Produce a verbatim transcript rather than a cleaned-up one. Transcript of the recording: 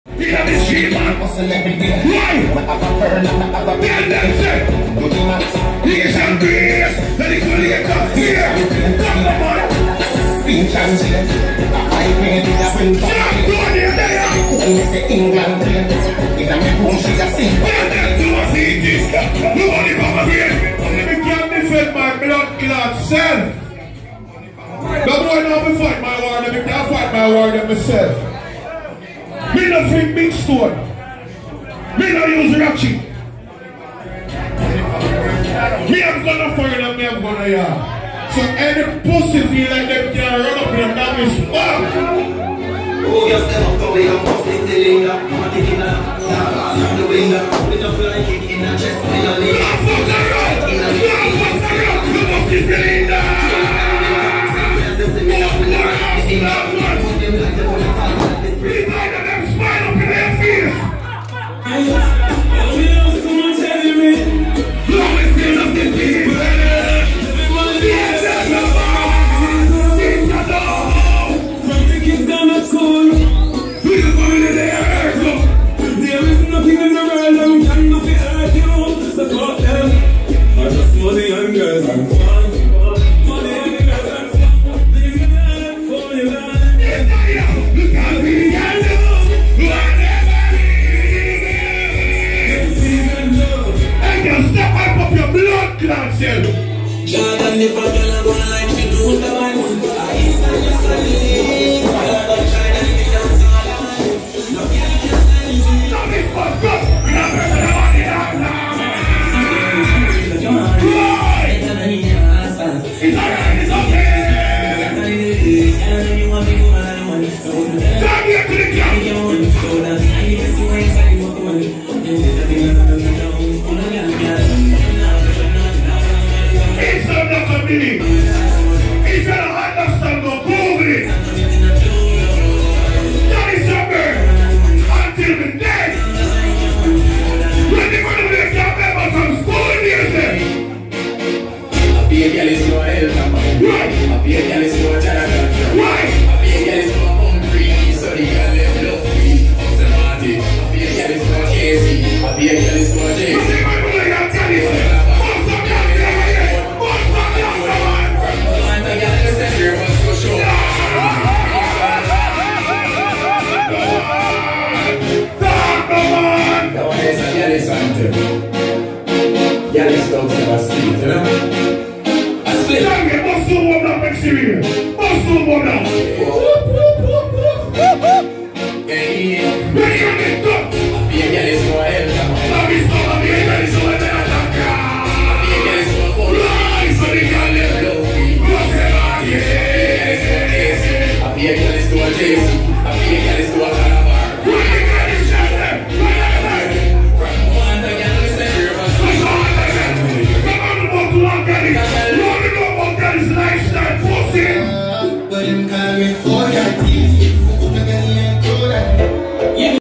You know this shit, man. Hustle every day. Right. I have a burn, I have a big day. Do the max. Here's and grace. Let it go later. Here. Come on, man. Pinch and shit. I paint in a print. Stop doing it there. You say England train. In a me room, she a sing. Do a see this. Nobody come again. I can't defend my blood clot self. The boy now me fight my war, me can't fight my war them myself. Me no fling big stone. Me no use ratchet. Me have gonna fire them, me have gonna yard. So any pussy feel like them can run up in them is fuck. Oh, you step up the way you bust the cylinder. I'm taking a out the window. With a fly kick in the chest, in a leg. Fuck the road! Fuck the road! You bust the cylinder! Jordan, if I don't go like she do the man, I used to just leave. I don't try to get down to all the man. No, can't just leave. No, this fucked up. We don't have to want it out now. Right. It's alright, it's okay. Come here to the camp. It's not a belief. If you don't understand, go Google it. That is a bird until the dead. When they go to the camp, they from school days then. A big girl is no help, man. Right. A big girl is no Jonathan. Right. A big girl is no hungry, so the girl them love free. How's Marty? A big girl is no Casey. A big girl is no Jason. What's the man who like that is? Yeah, this dog's never sleep, you know? I sleep. Don't get most of them up and serious. Most of them now. Hey, When you get done, a big girl is no help, man. love is not a big girl, it's not a big girl. A big girl is no hungry, Rise for the girl, them love free. what's the matter? A big girl is no Jason. A big girl is no Calabar. When the girl is shot them, when the girl is From one to the other, say you're a Come on, about to walk at it. You want to know about that is lifestyle pussy? But him call me, oh, that